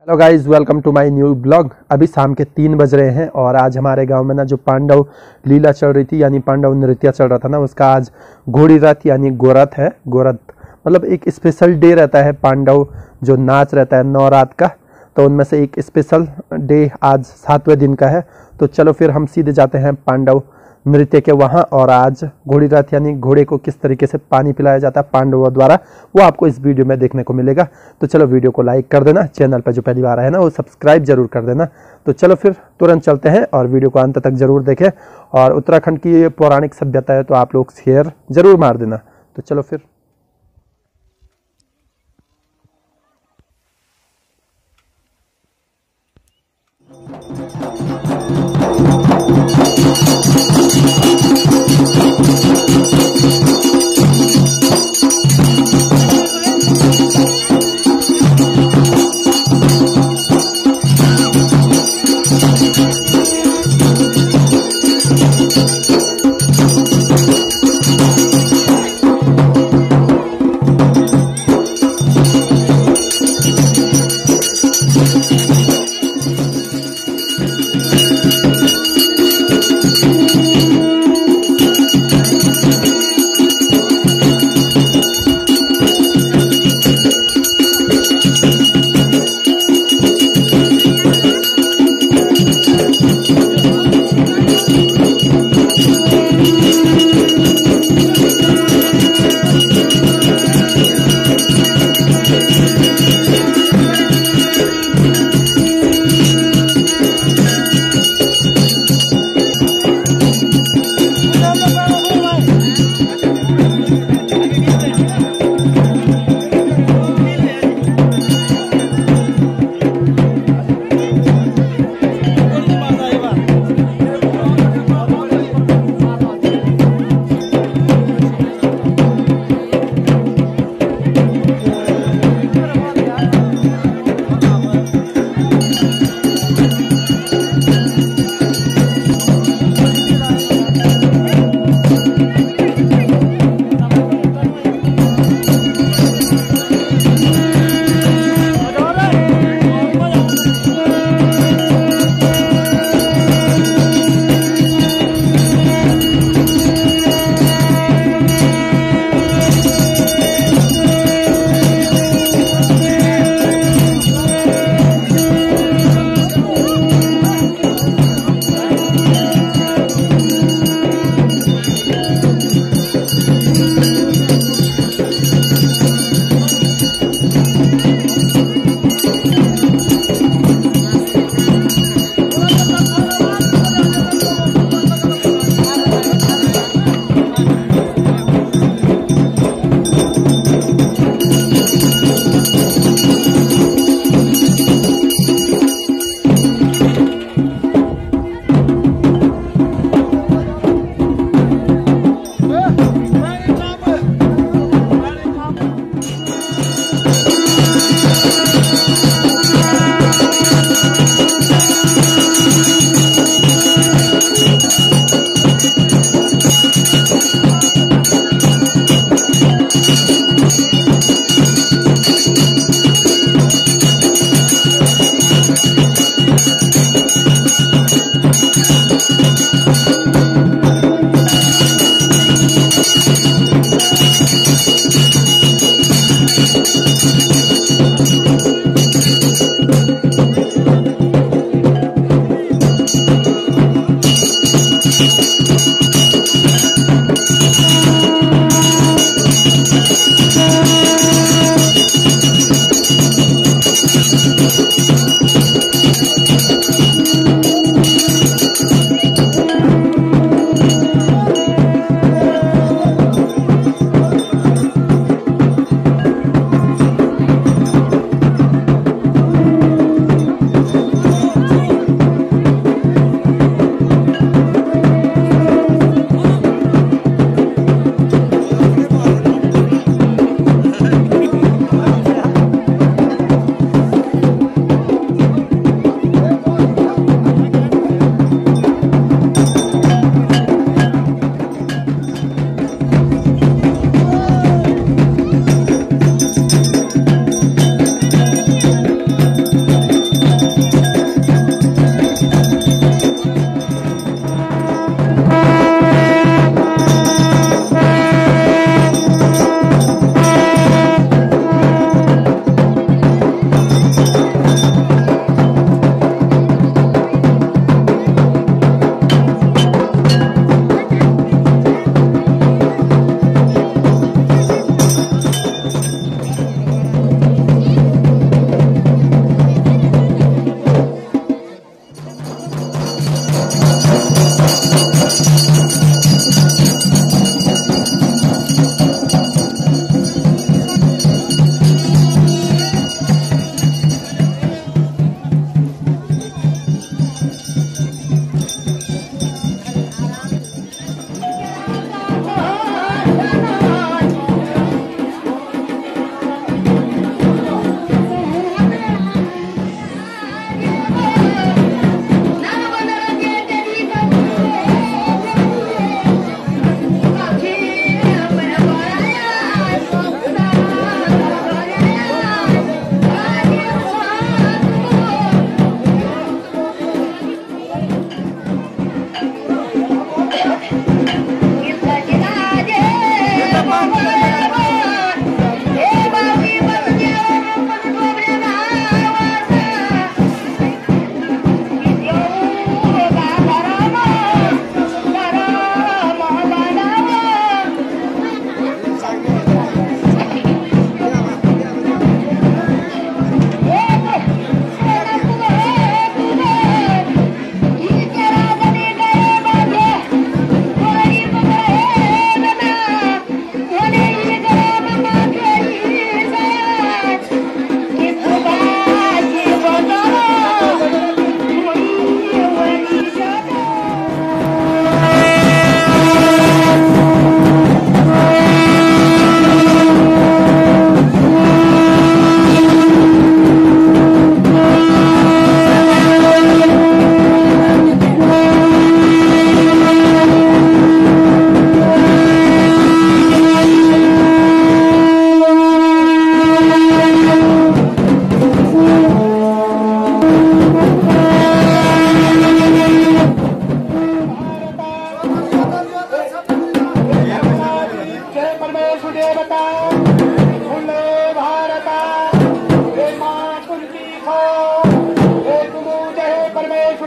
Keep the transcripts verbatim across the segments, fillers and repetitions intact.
Hello guys, welcome to my new blog. अभी शाम के तीन बज रहे हैं और आज हमारे गांव में ना जो पांडव लीला चल रही थी यानी पांडव नृत्य चल रहा था ना, उसका आज घोड़ी रथ यानी गोरथ है। गोरथ मतलब एक स्पेशल डे रहता है, पांडव जो नाच रहता है नौ रात का, तो उनमें से एक स्पेशल डे आज सातवें दिन का है। तो चलो फिर हम सीधे जाते हैं पांडव नृत्य के वहाँ, और आज घोड़ी रथ यानी घोड़े को किस तरीके से पानी पिलाया जाता है पांडवों द्वारा, वो आपको इस वीडियो में देखने को मिलेगा। तो चलो वीडियो को लाइक कर देना, चैनल पर जो पहली बार आए ना वो सब्सक्राइब जरूर कर देना। तो चलो फिर तुरंत चलते हैं और वीडियो को अंत तक जरूर देखें। और उत्तराखंड की पौराणिक सभ्यता है तो आप लोग शेयर जरूर मार देना। तो चलो फिर।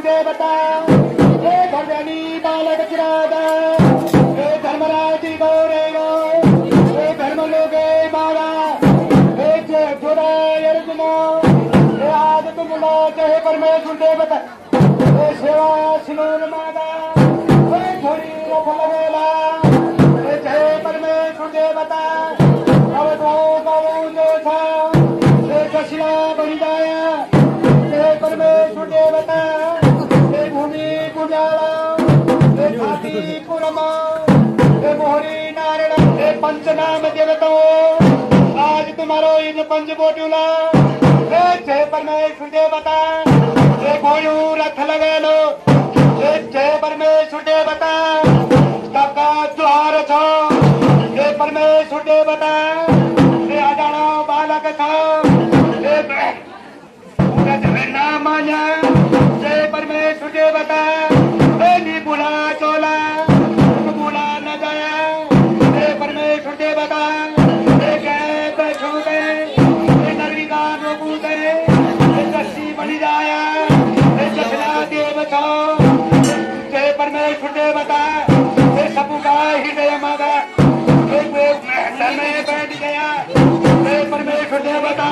सुदेवता हे धर्मनी बालक चिरादा हे धर्मराजी गौरेव हे धर्मलोके माला हे जोराय अर्जुना हे आज तुम चाहे परमेश्वर देवता हे सेवा सिनोन माता हे घोड़ी रथ लगेला हे जय परमेश्वर देवता अब तो गौ जो था हे कशिला बन जाया हे परमेश्वर देवता हे भूमि पुजाला हे छाती पुरमा हे मोहरी नारायण हे पंचनाम देवताओं आज तुम्हारो इन पंचकोटिला हे जय परमेश्वर देवता हे घोड़ू रथ लगे लो हे जय परमेश्वर देवता काका द्वार छो हे परमेश्वर देवता हे अजाना बालक छो हे नामान्य जय परमेश्वर देवता हे निपुला चोला बुला न जाया हे परमेश्वर देवता हे गए बैठो गए हे नगरी का रोबू गए हे दस्ती बनी जाया हे जसला देव छो जय परमेश्वर देवता हे सबू का हृदय मागा हे महल में बैठ गया हे परमेश्वर देवता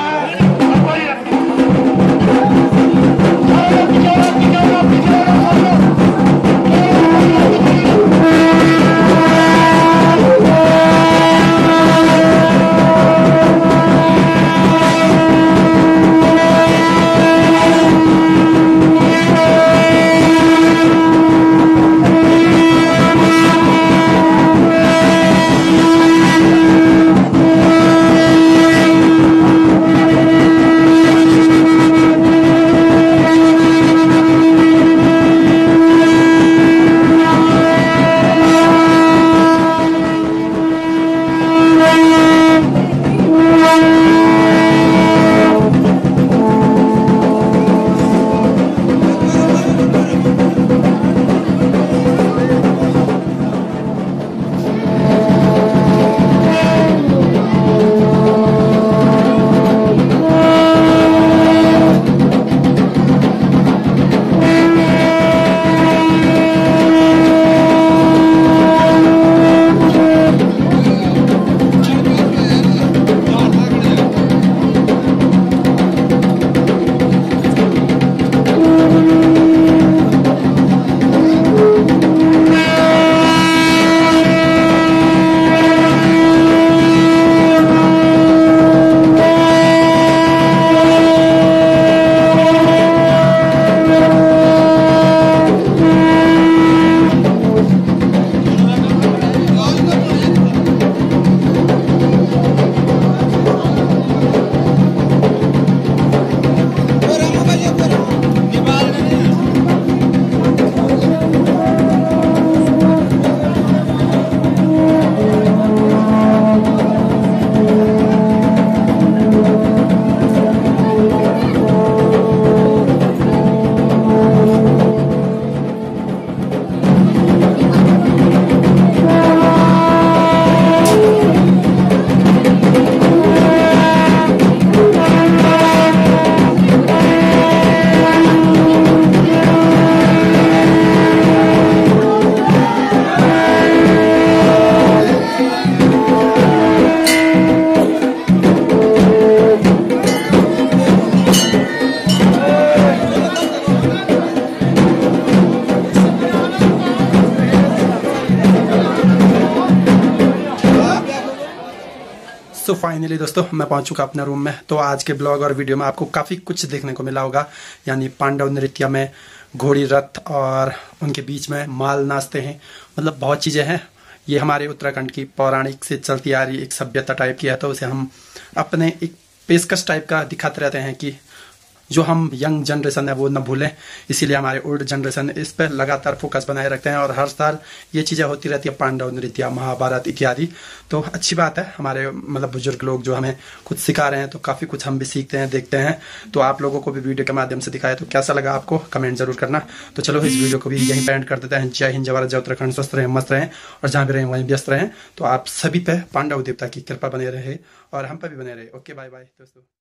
सो फाइनली दोस्तों मैं पहुंच चुका अपने रूम में। तो आज के ब्लॉग और वीडियो में आपको काफ़ी कुछ देखने को मिला होगा, यानी पांडव नृत्य में घोड़ी रथ और उनके बीच में माल नाचते हैं, मतलब बहुत चीज़ें हैं। ये हमारे उत्तराखंड की पौराणिक से चलती आ रही एक सभ्यता टाइप की है, तो उसे हम अपने एक पेशकश टाइप का दिखाते रहते हैं कि जो हम यंग जनरेशन है वो न भूलें। इसीलिए हमारे ओल्ड जनरेशन इस पर लगातार फोकस बनाए रखते हैं और हर साल ये चीज़ें होती रहती है, पांडव नृत्य, महाभारत इत्यादि। तो अच्छी बात है, हमारे मतलब बुजुर्ग लोग जो हमें कुछ सिखा रहे हैं, तो काफ़ी कुछ हम भी सीखते हैं, देखते हैं। तो आप लोगों को भी वीडियो के माध्यम से दिखाया, तो कैसा लगा आपको कमेंट जरूर करना। तो चलो इस वीडियो को भी यहीं पे एंड कर देते हैं। जय हिंद, जय भारत, जय उत्तराखंड, स्वस्थ रहें, मस्त रहें और जहाँ भी रहें वहीं व्यस्त रहें। तो आप सभी पे पांडव देवता की कृपा बने रहे और हम पे भी बने रहे। ओके, बाय बाय दोस्तों।